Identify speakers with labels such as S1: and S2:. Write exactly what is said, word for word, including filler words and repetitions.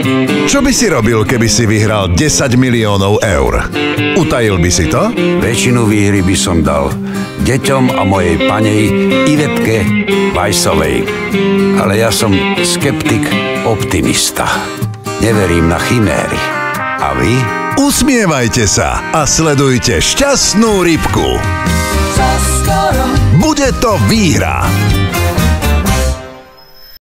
S1: Čo by si robil, keby si vyhral desať miliónov eur? Utajil by si to?
S2: Väčšinu výhry by som dal deťom a mojej panej Ivetke Vajsovej. Ale ja som skeptik optimista. Neverím na chiméry. A vy?
S1: Usmievajte sa a sledujte Šťastnú rybku. Bude to výhra.